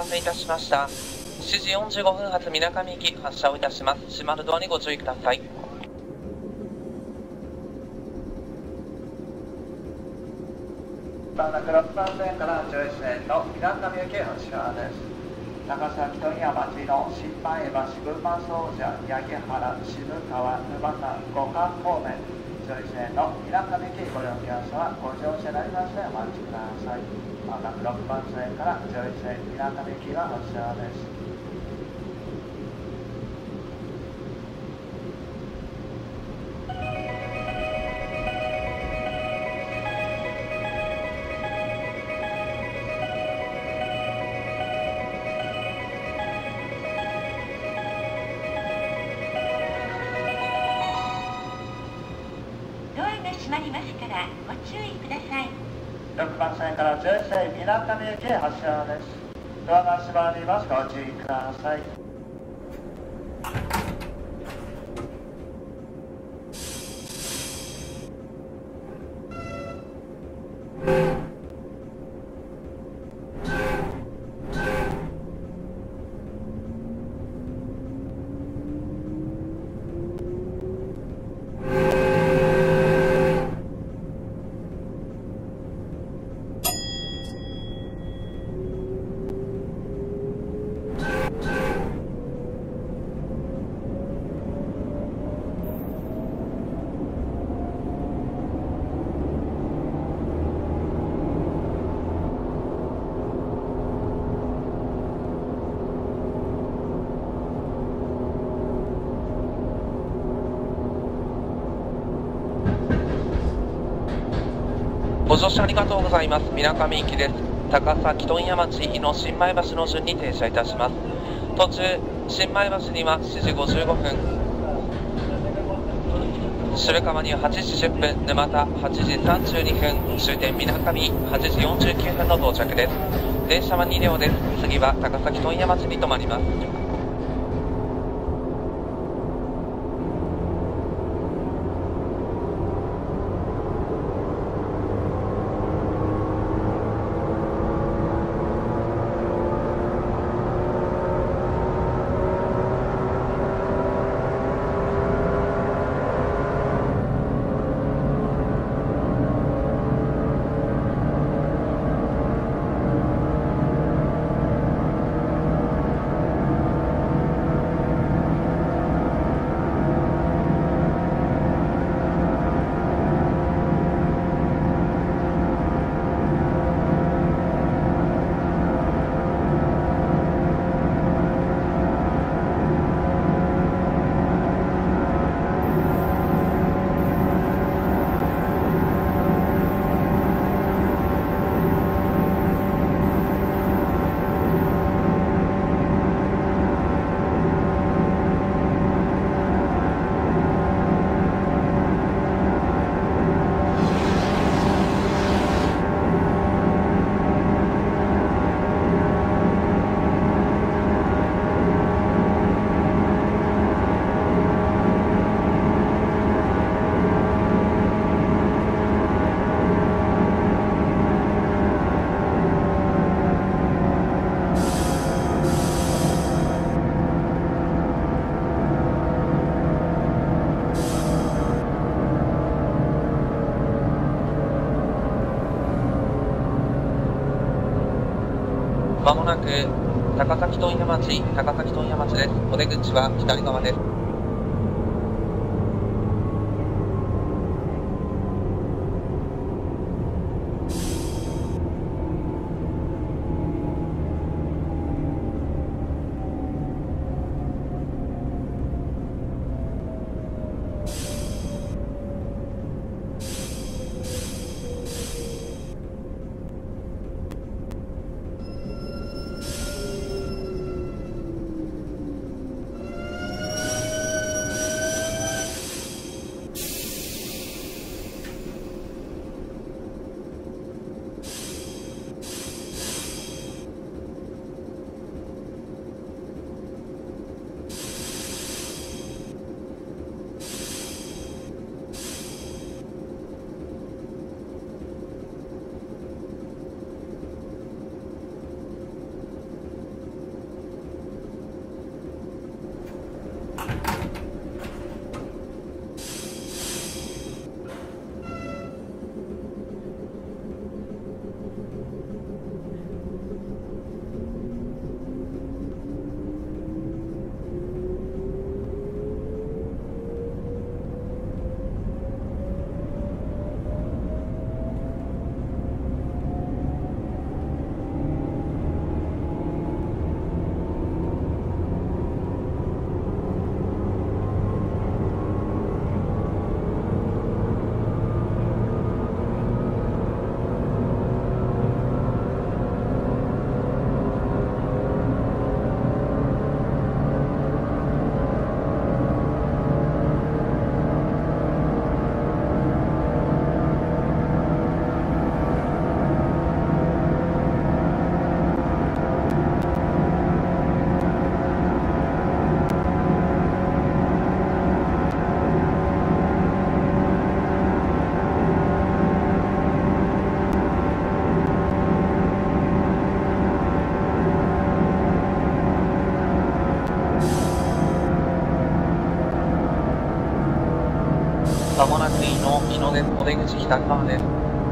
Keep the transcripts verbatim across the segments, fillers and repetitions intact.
たせいたしました。しちじよんじゅうごふん発みなかみ行き発車をいたします。閉まるドアにご注意ください。 まもなくろくばん線から上越線のみなかみ行き発車です。高崎問屋町の新前橋、群馬総社、八木原、渋川、沼田、五反方面、上越線のみなかみ行きご利用の皆様、ご乗車になりましてお待ちください。まもなくろくばん線から上越線みなかみ行きが発車です。 閉まりますからご注意ください。 ろくばん線から上越線みなかみ行き発車です。ドアが閉まります。ご注意ください。 ご乗車ありがとうございます。みなかみ行きです。高崎問屋町日野新米橋の順に停車いたします。途中、新米橋にはしちじごじゅうごふん、渋川にははちじじゅっぷん、沼田はちじさんじゅうにふん、終点みなかみはちじよんじゅうきゅうふんの到着です。電車はにりょうです。次は高崎問屋町に停まります。まもなく高崎問屋町、高崎問屋町です。お出口は左側です。 まもなく井の井の出お出口北側です。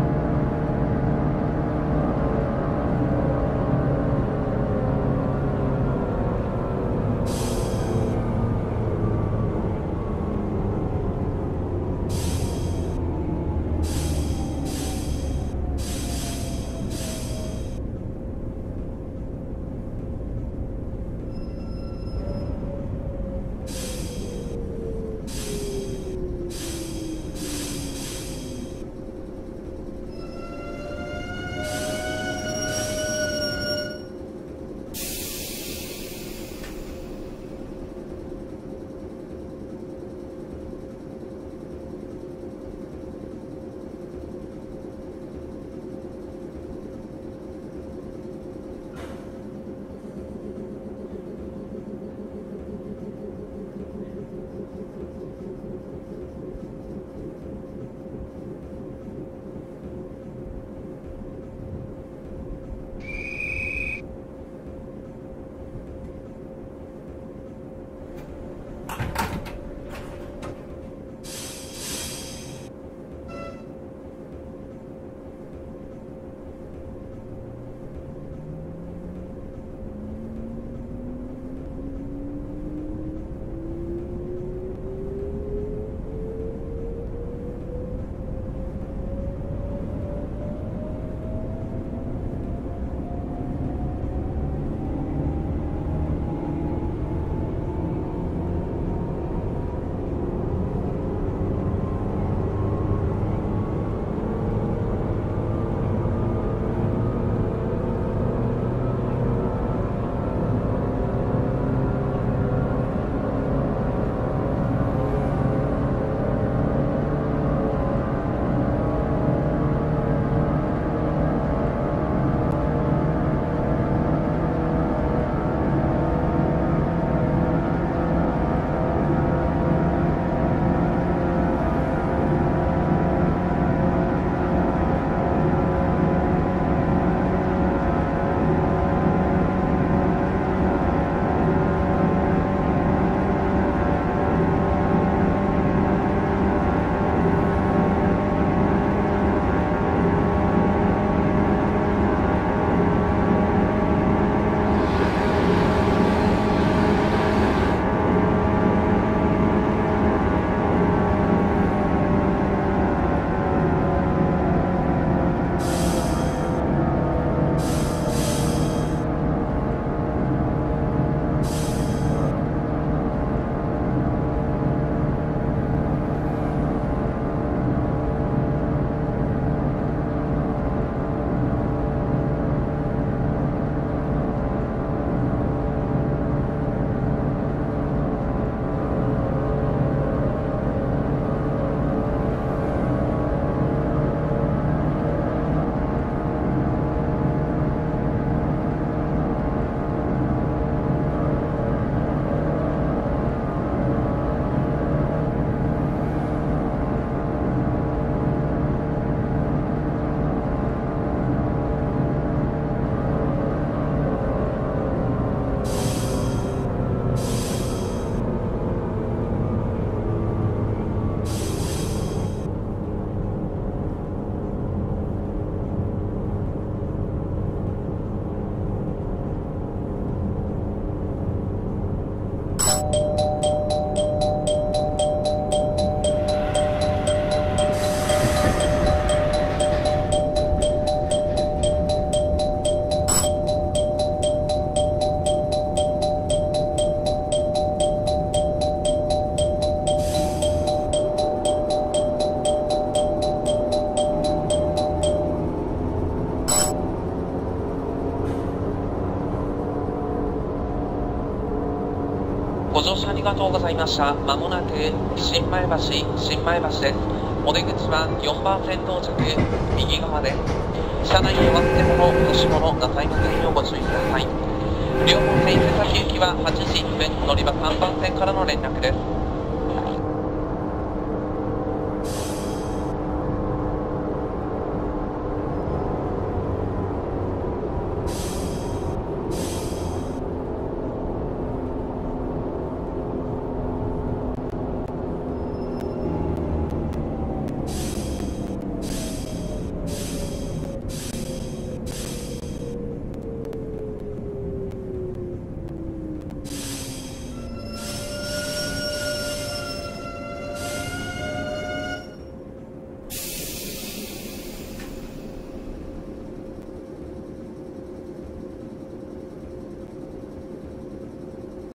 ご乗車ありがとうございました。まもなく新米橋、新米橋です。お出口はよんばん線到着、右側です。車内にお忘れ物、落とし物なさいませんようご注意ください。両方線伊勢崎行きははちじいっぷん、乗り場さんばん線からの連絡です。